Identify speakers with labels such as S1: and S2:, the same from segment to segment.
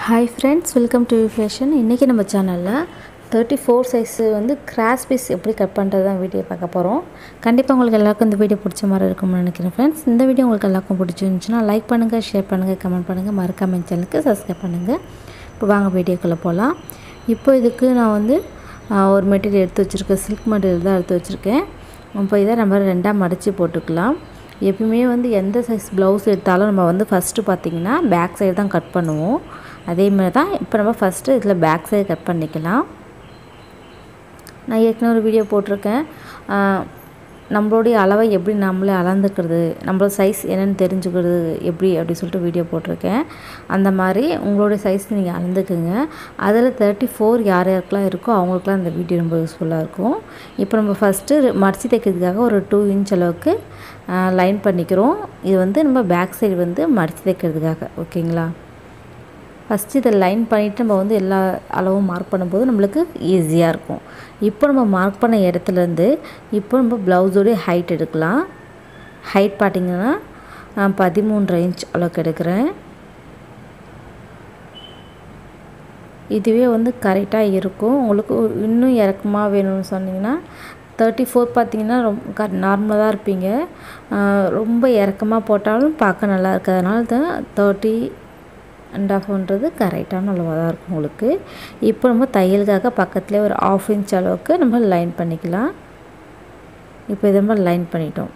S1: Hi friends, welcome to Fashion. இன்னைக்கு நம்ம சேனல்ல 34 சைஸ் வந்து கிராஸ் பீஸ் எப்படி கட் பண்றதா வீடியோ பார்க்க போறோம். கண்டிப்பா உங்களுக்கு எல்லாருக்கும் இந்த வீடியோ பிடிச்ச மாதிரி இருக்கும்னு நினைக்கிறேன் फ्रेंड्स. இந்த வீடியோ உங்களுக்கு எல்லாருக்கும் பிடிச்சிருந்துச்சுனா லைக் பண்ணுங்க, ஷேர் பண்ணுங்க, கமெண்ட் பண்ணுங்க, மறக்காம சேனலுக்கு Subscribe பண்ணுங்க. இப்போ வாங்க வீடியோக்குள்ள போலாம். இப்போ இதுக்கு நான் வந்து ஒரு மெட்டீரியல் எடுத்து வச்சிருக்கேன். silk மெட்டீரியல் தான் எடுத்து வச்சிருக்கேன். இப்போ இத நம்ம ரெண்டா மடிச்சு போட்டுக்கலாம். எப்பவுமே வந்து எந்த சைஸ் ப்ளவுஸ் எடுத்தாலும் நம்ம வந்து ஃபர்ஸ்ட் பாத்தீங்கன்னா பேக் சைடு தான் கட் பண்ணுவோம். அதே மாதிரி தான் இப்போ நம்ம ஃபர்ஸ்ட் இதுல பேக் சைடு கட் பண்ணிக்கலாம். நான் ஏற்கனவே ஒரு வீடியோ போட்டுருக்கேன். நம்மளுடைய அளவை எப்படி நாமளே அளந்துக்கிறது, நம்மளோட சைஸ் என்னன்னு தெரிஞ்சுக்கிறது எப்படி அப்படி சொல்லிட்டு வீடியோ போட்டுருக்கேன். அந்த மாதிரி உங்களுடைய சைஸ் நீங்க அளந்துக்குங்க. அதில் 34 யார் யாருக்கெல்லாம் இருக்கோ அவங்களுக்குலாம் இந்த வீடியோ ரொம்ப யூஸ்ஃபுல்லாக இருக்கும். இப்போ நம்ம ஃபர்ஸ்ட் மடிச்சு தைக்கிறதுக்காக ஒரு 2 இன்ச் அளவுக்கு லைன் பண்ணிக்கிறோம். இது வந்து நம்ம பேக் சைடு வந்து மடிச்சு தைக்கிறதுக்காக, ஓகேங்களா? ஃபர்ஸ்ட் இத லைன் பண்ணிட்டு நம்ம வந்து எல்லா அளவும் மார்க் பண்ணும்போது நமக்கு ஈஸியா இருக்கும். இப்போ நம்ம மார்க் பண்ண இடத்துல இருந்து இப்போ நம்ம ப்ளவுஸோட ஹைட் எடுக்கலாம். ஹைட் பாத்தீங்கன்னா 13.5 இன்ச் அளவுக்கு எடுக்கிறேன். இதுவே வந்து கரெக்ட்டா இருக்கும். உங்களுக்கு இன்னும் இறக்கமா வேணும்னு சொன்னீங்கன்னா 34 பாத்தீங்கன்னா ரொம்ப நார்மலா தான் இருப்பீங்க. ரொம்ப இறக்கமா போட்டாலும் பார்க்க நல்லா இருக்காதனால தான் 30.5ன்றது கரெக்ட்டான அளவா தான் இருக்கும் உங்களுக்கு. இப்போ நம்ம தையலுக்காக பக்கத்துல ஒரு 1/2 இன்ச் அளவுக்கு நம்ம லைன் பண்ணிக்கலாம். இப்போ இத நம்ம லைன் பண்ணிட்டோம்.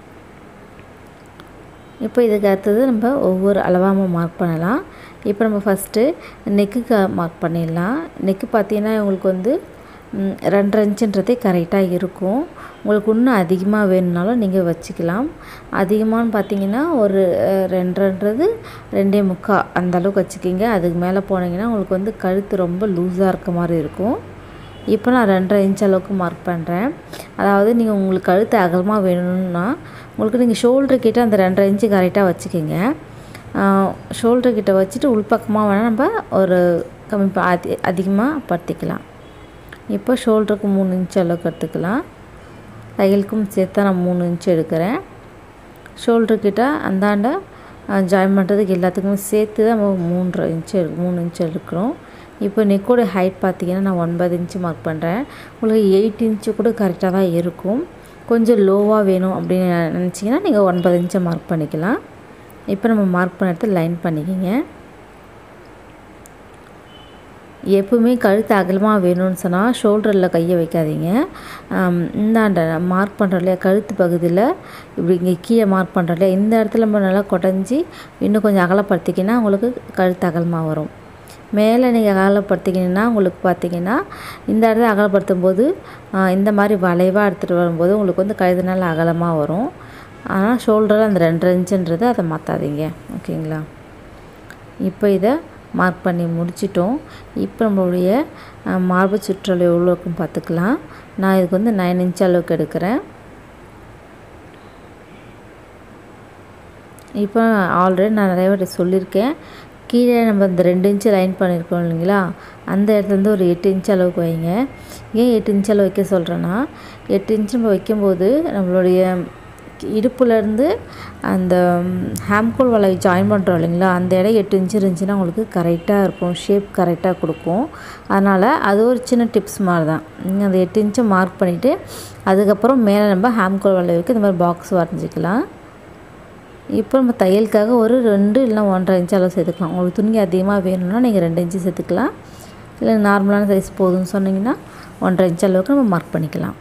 S1: இப்போ இதுக்கு அடுத்து நம்ம ஒவ்வொரு அளவா மார்க் பண்ணலாம். இப்போ நம்ம ஃபர்ஸ்ட் நெக்குக்கு மார்க் பண்ணிடலாம். நெக் பாத்தீங்கன்னா உங்களுக்கு வந்து 2.5 இன்ச்ன்றதே கரெக்ட்டா இருக்கும். உங்களுக்கு இன்னும் அதிகமா வேணும்னாலும் நீங்க வச்சுக்கலாம். அதிகமான்னு பாத்தீங்கன்னா ஒரு 2.5ன்றது 2.25 அந்த அளவுக்கு வச்சுக்கீங்க. அதுக்கு மேல போனீங்கன்னா உங்களுக்கு வந்து கழுத்து ரொம்ப லூசா இருக்க மாதிரி இருக்கும். இப்போ நான் 2.5 இன்ச் அளவுக்கு மார்க் பண்றேன். அதாவது நீங்க உங்களுக்கு கழுத்து அகலமா வேணும்னா உங்களுக்கு நீங்க ஷோல்டர் கிட்ட அந்த 2.5 இன்ச் கரெக்ட்டா வச்சுக்கீங்க. ஷோல்டர் கிட்ட வச்சிட்டு உள்பக்கமா வேணா நம்ம ஒரு அதிகமா படுத்திக்கலாம். இப்போ ஷோல்டருக்கு 3 இன்ச் அளவுக்கு எடுத்துக்கலாம். தையலுக்கும் சேர்த்து நான் 3 இன்ச் எடுக்கிறேன். ஷோல்டர் கிட்ட அந்தாண்ட ஜாயின் பண்றதுக்கு எல்லாத்துக்கும் சேர்த்து தான் 3 இன்ச் எடுக்கிறோம். இப்போ நெக்கோட ஹைட் பாத்தீங்கன்னா நான் 9 இன்ச் மார்க் பண்றேன். உங்களுக்கு 8 இன்ச் கூட கரெக்ட்டா தான் இருக்கும். கொஞ்சம் லோவா வேணும் அப்படி நினைச்சீங்கன்னா நீங்க 9 இன்ச் மார்க் பண்ணிக்கலாம். இப்போ நம்ம மார்க் பண்ண இடத்துல லைன் பண்ணிக்கங்க. எப்பவுமே கழுத்து அகலமா வேணும்னு சொன்னா ஷோல்டர்ல கையை வைக்காதீங்க. இந்தாண்ட மார்க் பண்றோம்ல கழுத்து பகுதியில இப்படி இங்க கீழ மார்க் பண்றோம்ல இந்த இடத்துல நம்ம நல்லா கொடைஞ்சி இன்னும் கொஞ்சம் அகலப்படுத்திக்கினா உங்களுக்கு கழுத்து அகலமா வரும். மேலே நீங்க அகலப்படுத்திக்கினா உங்களுக்கு பாத்தீங்கன்னா இந்த இடத்துல அகலப்படுத்தும்போது இந்த மாதிரி வளைவா எடுத்துட்டு வரும்போது உங்களுக்கு வந்து கழுத்து நல்லா அகலமா வரும். ஆனா ஷோல்டர்ல அந்த 2.5 இன்ச்ன்றதை அத மாத்தாதீங்க, ஓகேங்களா? இப்போ இத மார்க் பண்ணி முடிச்சிட்டோம். இப்போ நம்மளுடைய மார்பு சுற்றளவு எவ்வளவு இருக்குன்னு பார்த்துக்கலாம். நான் இதுக்கு வந்து 9 இன்ச் அளவுக்கு எடுக்கிறேன். இப்போ ஆல்ரெடி நான் நிறைய வாட்டி சொல்லிருக்கேன். கீழே நம்ம இந்த 2 இன்ச் லைன் பண்ணிருக்கோம் இல்லீங்களா? அந்த இடத்துல இருந்து ஒரு 8 இன்ச் அளவுக்கு வைங்க. ஏன் 8 இன்ச் அளவு வைக்க சொல்றேன்னா 8 இன்ச் நம்ம வைக்கும்போது நம்மளுடைய இடுப்புல இருந்து அந்த ஹேம்கோல் வளைவு ஜாயின் பண்றோம் இல்லீங்களா? அந்த இடம் 8 இன்ச் இருந்துச்சுனா உங்களுக்கு கரெக்ட்டா இருக்கும். ஷேப் கரெக்ட்டா கொடுக்கும். அதனால அது ஒரு சின்ன டிப்ஸ் மாதிரி தான். நீங்க அந்த 8 இன்ச் மார்க் பண்ணிட்டு அதுக்கு அப்புறம் மேல நம்ம ஹேம்கோல் வளைவுக்கு இந்த மாதிரி பாக்ஸ் வரைஞ்சிக்கலாம். இப்போ நம்ம தையலுக்காக ஒரு 2 இல்ல 1.5 இன்ச் அளவு சேர்த்துக்கலாம். உங்களுக்கு துணி அதிகமா வேணும்னா நீங்க 2 இன்ச் சேர்த்துக்கலாம். இல்ல நார்மலான சைஸ் போதும்னு சொன்னீங்கன்னா 1.5 இன்ச் அளவுக்கு நம்ம மார்க் பண்ணிக்கலாம்.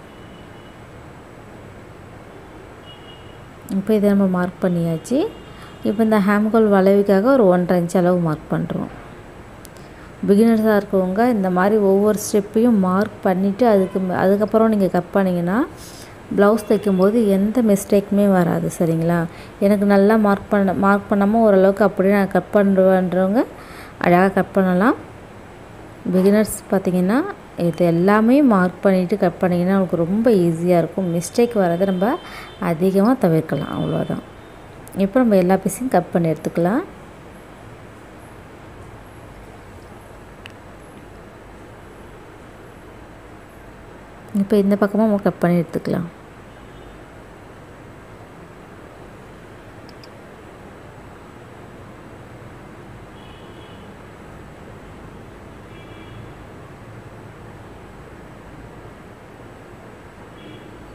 S1: இப்போ இத நம்ம மார்க் பண்ணியாச்சு. இப்போ இந்த ஹேம்கோல் வளைவுக்காக ஒரு 1.5 இன்ச் அளவு மார்க் பண்றோம். பிகினர்ஸா இருக்கவங்க இந்த மாதிரி ஒவ்வொரு ஸ்டெப்பையும் மார்க் பண்ணிட்டு அதுக்கு அப்புறம் நீங்க கட் பண்ணீங்கன்னா ப்ளவுஸ் தைக்கும்போது எந்த மிஸ்டேக்குமே வராது, சரிங்களா? எனக்கு நல்லா மார்க் பண்ணாம ஓரளவுக்கு அப்படியே நான் கட் பண்ணுவேன்றவங்க அழகா கட் பண்ணலாம். பிகினர்ஸ் பாத்தீங்கன்னா இது எல்லாமே மார்க் பண்ணிட்டு கட் பண்ணீங்கன்னா உங்களுக்கு ரொம்ப ஈஸியா இருக்கும். மிஸ்டேக் வரத நம்ம அதிகமா தவிர்க்கலாம், அவ்வளவுதான். இப்போ நம்ம எல்லா பீஸையும் கட் பண்ணி எடுத்துக்கலாம். இப்போ இந்த பக்கமா நம்ம கட் பண்ணி எடுத்துக்கலாம்.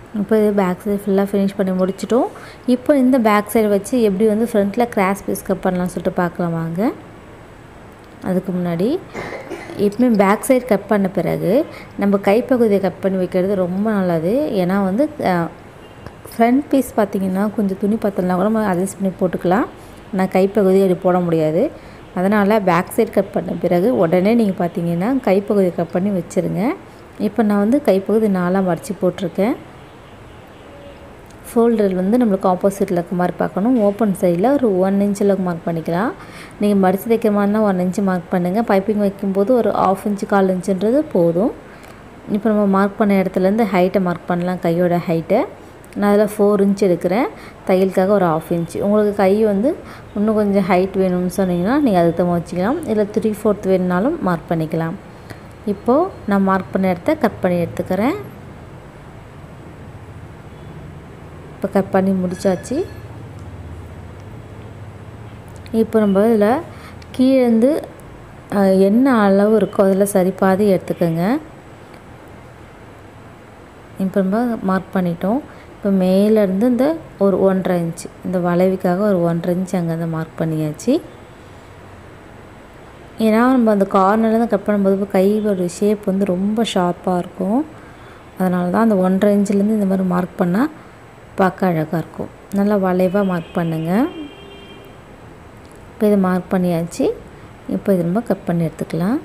S1: இப்போ இது பேக் சைடு ஃபுல்லாக ஃபினிஷ் பண்ணி முடிச்சிட்டோம். இப்போ இந்த பேக் சைடு வச்சு எப்படி வந்து ஃப்ரண்ட்டில் கிராஸ் பீஸ் கட் பண்ணலாம்னு சொல்லிட்டு பார்க்கலாம் வாங்க. அதுக்கு முன்னாடி எப்பவுமே பேக் சைடு கட் பண்ண பிறகு நம்ம கைப்பகுதியை கட் பண்ணி வைக்கிறது ரொம்ப நல்லது. ஏன்னா வந்து ஃப்ரண்ட் பீஸ் பார்த்திங்கன்னா கொஞ்சம் துணி பத்தலைனா கூட நம்ம அட்ஜஸ்ட் பண்ணி போட்டுக்கலாம். ஆனால் கைப்பகுதி அப்படி போட முடியாது. அதனால் பேக் சைடு கட் பண்ண பிறகு உடனே நீங்கள் பார்த்தீங்கன்னா கைப்பகுதியை கட் பண்ணி வச்சுருங்க. இப்போ நான் வந்து கைப்பகுதி 4ஆக மடித்து போட்டிருக்கேன். ஷோல்டர் வந்து நம்மளுக்கு ஆப்போசிட்டில் இருக்க மாதிரி பார்க்கணும். ஓப்பன் சைடில் ஒரு 1 இன்ச்சில் மார்க் பண்ணிக்கலாம். நீங்கள் மடித்து தைக்கிற மாதிரினா 1 இன்ச்சு மார்க் பண்ணுங்கள். பைப்பிங் வைக்கும்போது ஒரு 1/2 இன்ச்சு 1/4 இன்ச்சுன்றது போதும். இப்போ நம்ம மார்க் பண்ண இடத்துலேருந்து ஹைட்டை மார்க் பண்ணலாம். கையோட ஹைட்டை நான் அதில் 4 இன்ச் எடுக்கிறேன். தையலுக்காக ஒரு 1/2 இன்ச்சு. உங்களுக்கு கை வந்து இன்னும் கொஞ்சம் ஹைட் வேணும்னு சொன்னீங்கன்னா நீங்கள் அதுக்கு தகுந்த வச்சுக்கலாம். இல்லை 3/4 வேணுனாலும் மார்க் பண்ணிக்கலாம். இப்போது நான் மார்க் பண்ண இடத்த கட் பண்ணி எடுத்துக்கிறேன். இப்போ கட் பண்ணி முடித்தாச்சு. இப்போ நம்ம இதில் கீழேருந்து என்ன அளவு இருக்கோ அதில் சரி பாதி எடுத்துக்கோங்க. இப்போ நம்ம மார்க் பண்ணிட்டோம். இப்போ மேலேருந்து இந்த ஒரு 1.5 இன்ச்சு இந்த வளைவுக்காக ஒரு 1.5 இன்ச்சு அங்கேருந்து மார்க் பண்ணியாச்சு. ஏன்னா நம்ம அந்த கார்னர்லேருந்து கட் பண்ணும்போது இப்போ கையோட ஷேப் வந்து ரொம்ப ஷார்ப்பாக இருக்கும். அதனால தான் அந்த 1.5 இன்ச்சிலேருந்து இந்த மாதிரி மார்க் பண்ணால் பார்க்க அழகாக இருக்கும். நல்லா வளைவாக மார்க் பண்ணுங்கள். இப்போ இதை மார்க் பண்ணியாச்சு. இப்போ இது நம்ம கட் பண்ணி எடுத்துக்கலாம்.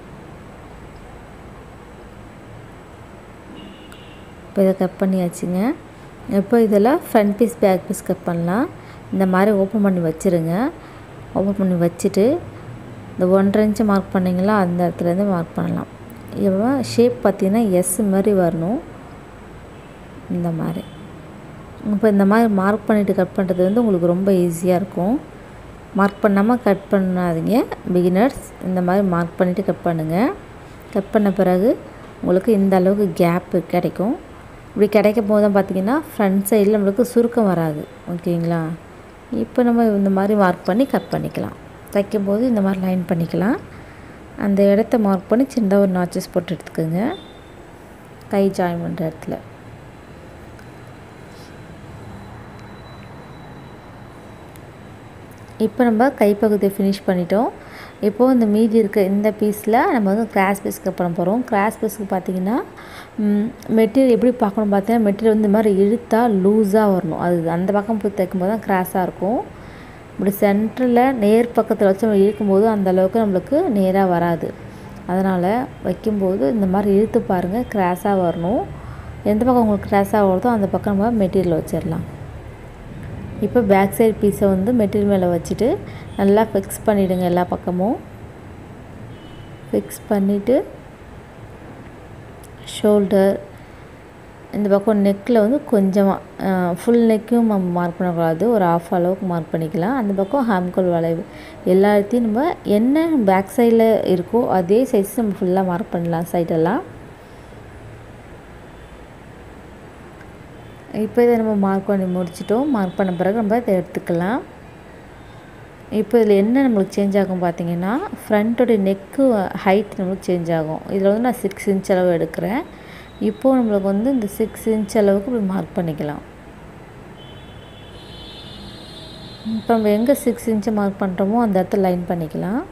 S1: இப்போ இதை கட் பண்ணியாச்சுங்க. இப்போ இதில் front piece back piece cut பண்ணலாம். இந்த மாதிரி ஓப்பன் பண்ணி வச்சுருங்க. ஓப்பன் பண்ணி வச்சுட்டு இந்த 1.5 இன்ச்சு மார்க் பண்ணிங்களா அந்த இடத்துலேருந்து மார்க் பண்ணலாம். இப்போ ஷேப் பார்த்திங்கன்னா எஸ் மாதிரி வரணும். இந்த மாதிரி இப்போ இந்த மாதிரி மார்க் பண்ணிவிட்டு கட் பண்ணுறது வந்து உங்களுக்கு ரொம்ப ஈஸியாக இருக்கும். மார்க் பண்ணாமல் கட் பண்ணாதீங்க பிகினர்ஸ். இந்த மாதிரி மார்க் பண்ணிவிட்டு கட் பண்ணுங்கள். கட் பண்ண பிறகு உங்களுக்கு இந்த அளவுக்கு கேப்பு கிடைக்கும். இப்படி கிடைக்கும் போது தான் பார்த்திங்கன்னா ஃப்ரண்ட் சைடில் நம்மளுக்கு சுருக்கம் வராது. ஓகேங்களா? இப்போ நம்ம இந்த மாதிரி மார்க் பண்ணி கட் பண்ணிக்கலாம். தைக்கும்போது இந்த மாதிரி லைன் பண்ணிக்கலாம். அந்த இடத்த மார்க் பண்ணி சின்னதாக ஒரு நாச்சஸ் போட்டு எடுத்துக்கோங்க. கை ஜாயின் பண்ணுற இடத்துல இப்போ நம்ம கைப்பகுதியை ஃபினிஷ் பண்ணிட்டோம். இப்போது இந்த மீதி இருக்க இந்த பீஸில் நம்ம வந்து கிராஸ் பீஸ் கட் பண்ண போகிறோம். கிராஸ் பீஸுக்கு பார்த்திங்கன்னா மெட்டீரியல் எப்படி பார்க்கணும் பார்த்தீங்கன்னா மெட்டீரியல் வந்து இந்த மாதிரி இழுத்தால் லூஸாக வரணும். அது அந்த பக்கம் போய் தைக்கும்போது தான் கிராஸாக இருக்கும். இப்படி சென்டரில் நேர் பக்கத்தில் வச்சு நம்ம இழுக்கும்போது அந்தளவுக்கு நம்மளுக்கு நேராக வராது. அதனால் வைக்கும்போது இந்த மாதிரி இழுத்து பாருங்கள், கிராஸாக வரணும். எந்த பக்கம் உங்களுக்கு கிராஸாக வருதோ அந்த பக்கம் நம்ம மெட்டீரியல் வச்சிடலாம். இப்போ பேக் சைடு பீஸை வந்து மெட்டீரியல் மேலே வச்சுட்டு நல்லா ஃபிக்ஸ் பண்ணிவிடுங்க. எல்லா பக்கமும் ஃபிக்ஸ் பண்ணிவிட்டு ஷோல்டர் இந்த பக்கம் நெக்கில் வந்து கொஞ்சமாக ஃபுல் நெக்கும் நம்ம மார்க் பண்ணக்கூடாது. ஒரு 1/2 அளவுக்கு மார்க் பண்ணிக்கலாம். அந்த பக்கம் ஹாம்கோல் வளைவு எல்லாத்தையும் நம்ம என்ன பேக் சைடில் இருக்கோ அதே சைஸ் நம்ம ஃபுல்லாக மார்க் பண்ணலாம் சைடெல்லாம். இப்போ இதை நம்ம மார்க் பண்ணி முடிச்சிட்டோம். மார்க் பண்ண பிறகு நம்ம இதை எடுத்துக்கலாம். இப்போ இதில் என்ன நம்மளுக்கு சேஞ்ச் ஆகும் பார்த்திங்கன்னா ஃப்ரண்ட்டோடைய நெக்கு ஹைட் நம்மளுக்கு சேஞ்ச் ஆகும். இதில் வந்து நான் 6 இன்ச் அளவு எடுக்கிறேன். இப்போது நம்மளுக்கு வந்து இந்த 6 இன்ச் அளவுக்கு இப்படி மார்க் பண்ணிக்கலாம். இப்போ நம்ம எங்கே 6 இன்ச்சை மார்க் பண்ணுறோமோ அந்த இடத்துல லைன் பண்ணிக்கலாம்.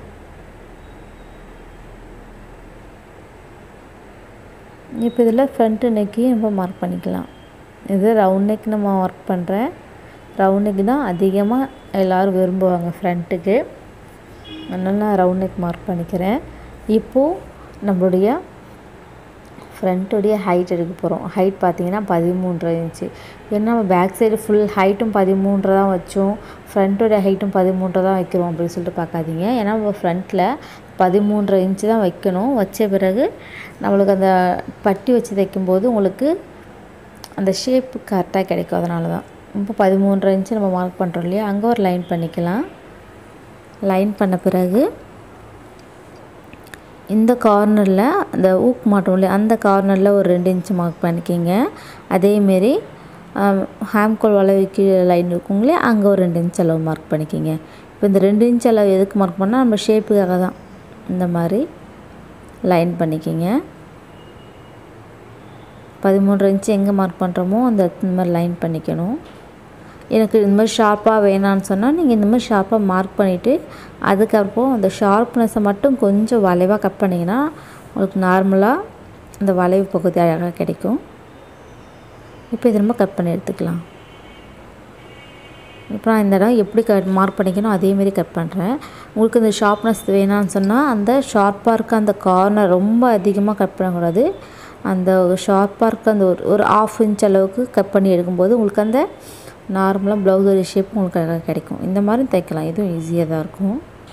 S1: இப்போ இதில் ஃப்ரண்ட்டு நெக்கையும் நம்ம மார்க் பண்ணிக்கலாம். இது ரவுண்ட் நெக் நம்ம மார்க் பண்ணுறேன். ரவுண்ட் நெக் தான் அதிகமாக எல்லோரும் விரும்புவாங்க ஃப்ரண்ட்டுக்கு. அதனால் நான் ரவுண்ட் நெக் மார்க் பண்ணிக்கிறேன். இப்போது நம்மளுடைய ஃப்ரண்ட்டுடைய ஹைட் எடுக்க போகிறோம். ஹைட் பார்த்திங்கன்னா 13.5 இன்ச்சு. ஏன்னா நம்ம பேக் சைடு ஃபுல் ஹைட்டும் 13 தான் வச்சோம், ஃப்ரண்ட்டோடைய ஹைட்டும் 13 தான் வைக்கிறோம் அப்படின்னு சொல்லிட்டு பார்க்காதீங்க. ஏன்னா நம்ம ஃப்ரண்ட்டில் 13.5 இன்ச்சு தான் வைக்கணும். வச்ச பிறகு நம்மளுக்கு அந்த பட்டி வச்சு தைக்கும்போது உங்களுக்கு அந்த ஷேப்பு கரெக்டாக கிடைக்கும். அதனால தான் இப்போ 13.5 இன்ச்சு நம்ம மார்க் பண்ணுறோம் இல்லையா, அங்கே ஒரு லைன் பண்ணிக்கலாம். லைன் பண்ண பிறகு இந்த கார்னரில் அந்த ஊக் மாட்டோம் இல்லையா அந்த கார்னரில் ஒரு 2 இன்ச்சு மார்க் பண்ணிக்கிங்க. அதேமாரி ஹாம்கோல் வளைவுக்கு லைன் இருக்குங்களே அங்கே ஒரு 2 இன்ச் அளவு மார்க் பண்ணிக்கிங்க. இப்போ இந்த 2 இன்ச் அளவு எதுக்கு மார்க் பண்ணால் நம்ம ஷேப்புக்காக தான். இந்த மாதிரி லைன் பண்ணிக்கிங்க. 13 இன்ச்சு எங்கே மார்க் பண்ணுறோமோ அந்த இந்த மாதிரி லைன் பண்ணிக்கணும். எனக்கு இந்த மாதிரி ஷார்ப்பாக வேணான்னு சொன்னால் நீங்கள் இந்த மாதிரி ஷார்ப்பாக மார்க் பண்ணிவிட்டு அதுக்கப்புறம் அந்த ஷார்ப்னஸை மட்டும் கொஞ்சம் வளைவாக கட் பண்ணிங்கன்னா உங்களுக்கு நார்மலாக அந்த வளைவு பகுதி அழகாக கிடைக்கும். இப்போ இது நம்ம கட் பண்ணி எடுத்துக்கலாம். இப்போ நான் இந்த இடம் எப்படி மார்க் பண்ணிக்கணும் அதேமாரி கட் பண்ணுறேன். உங்களுக்கு இந்த ஷார்ப்னஸ் வேணான்னு சொன்னால் அந்த ஷார்ப்பாக இருக்க அந்த கார்னர் ரொம்ப அதிகமாக கட் பண்ணக்கூடாது. அந்த ஷார்ப்பாக இருக்க அந்த ஒரு 1/2 இன்ச் அளவுக்கு கட் பண்ணி எடுக்கும்போது உங்களுக்கு அந்த நார்மலாக ப்ளவுஸோட ஷேப் உங்களுக்கு அழகாக கிடைக்கும். இந்த மாதிரி தைக்கலாம், இதுவும் ஈஸியாக தான் இருக்கும்.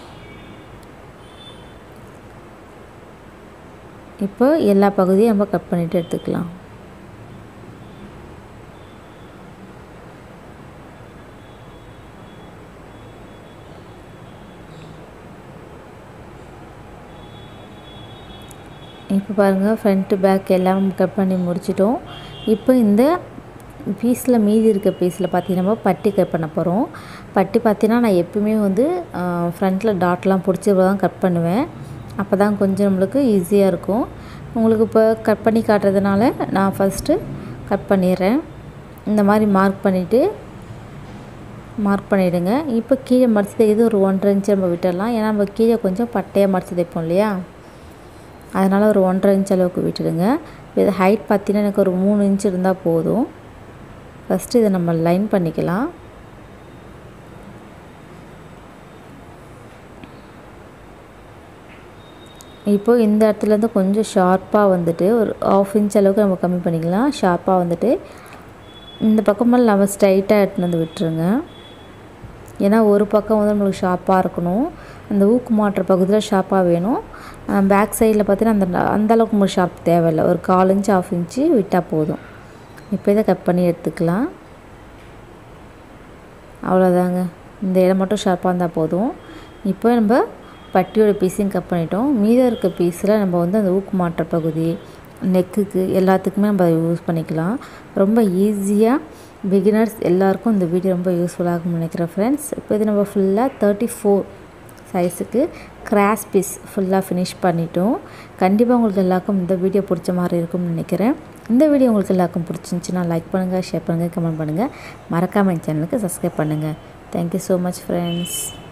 S1: இப்போ எல்லா பகுதியும் நம்ம கட் பண்ணிவிட்டு எடுத்துக்கலாம். இப்போ பாருங்கள் ஃப்ரண்ட்டு பேக் எல்லாம் கட் பண்ணி முடிச்சிட்டோம். இப்போ இந்த பீஸில் மீதி இருக்க பீஸில் பார்த்திங்கன்னா நம்ம பட்டி கட் பண்ண போகிறோம். பட்டி பார்த்திங்கன்னா நான் எப்பவுமே வந்து ஃப்ரண்ட்டில் டாட்லாம் பிடிச்சி தான் கட் பண்ணுவேன். அப்போ தான் கொஞ்சம் நம்மளுக்கு ஈஸியாக இருக்கும். உங்களுக்கு இப்போ கட் பண்ணி காட்டுறதுனால நான் ஃபஸ்ட்டு கட் பண்ணிடுறேன். இந்த மாதிரி மார்க் பண்ணிவிடுங்க. இப்போ கீழே மடித்து தைக்கிறது ஒரு 1.5 இன்ச்சு நம்ம விட்டுடலாம். ஏன்னா நம்ம கீழே கொஞ்சம் பட்டையாக மடித்து தைப்போம் இல்லையா, அதனால் ஒரு 1.5 இன்ச் அளவுக்கு விட்டுடுங்க. இது ஹைட் பார்த்திங்கன்னா எனக்கு ஒரு 3 இன்ச் இருந்தால் போதும். ஃபஸ்ட்டு இதை நம்ம லைன் பண்ணிக்கலாம். இப்போது இந்த இடத்துலேருந்து கொஞ்சம் ஷார்ப்பாக வந்துட்டு ஒரு 1/2 இன்ச் அளவுக்கு நம்ம கம்மி பண்ணிக்கலாம். ஷார்ப்பாக வந்துட்டு இந்த பக்கமெல்லாம் நம்ம ஸ்ட்ரைட்டாக எடுத்துன்னு வந்து விட்டுருங்க. ஏன்னா ஒரு பக்கம் வந்து நம்மளுக்கு ஷார்ப்பாக இருக்கணும், அந்த ஊக்கு மாட்டுற பகுதியில் ஷார்ப்பாக வேணும். பேக் சைடில் பார்த்தீங்கன்னா அந்தளவுக்கு நம்ம ஷார்ப் தேவையில்லை, ஒரு 1/4 இன்ச் 1/2 இன்ச்சு விட்டால் போதும். இப்போ இதை கட் பண்ணி எடுத்துக்கலாம். அவ்வளோதாங்க, இந்த இடம் மட்டும் ஷார்ப்பாக இருந்தால் போதும். இப்போ நம்ம பட்டியோட பீஸையும் கட் பண்ணிட்டோம். மீதம் இருக்க பீஸில் நம்ம வந்து அந்த ஊக்கு மாட்டுற பகுதி, நெக்குக்கு எல்லாத்துக்குமே நம்ம அதை யூஸ் பண்ணிக்கலாம். ரொம்ப ஈஸியாக பிகினர்ஸ் எல்லாருக்கும் இந்த வீடியோ ரொம்ப யூஸ்ஃபுல்லாகும்னு நினைக்கிறேன் ஃப்ரெண்ட்ஸ். இப்போ இது நம்ம ஃபுல்லாக 34 சைஸுக்கு கிராஸ் பீஸ் ஃபுல்லாக ஃபினிஷ் பண்ணிட்டோம். கண்டிப்பாக உங்களுக்கு எல்லாருக்கும் இந்த வீடியோ பிடிச்ச மாதிரி இருக்கும்னு நினைக்கிறேன். இந்த வீடியோ உங்களுக்கு எல்லாருக்கும் பிடிச்சிருந்துச்சின்னா லைக் பண்ணுங்கள், ஷேர் பண்ணுங்கள், கமெண்ட் பண்ணுங்கள். மறக்காமல் என் சேனலுக்கு சப்ஸ்கிரைப் பண்ணுங்கள். Thank you so much friends.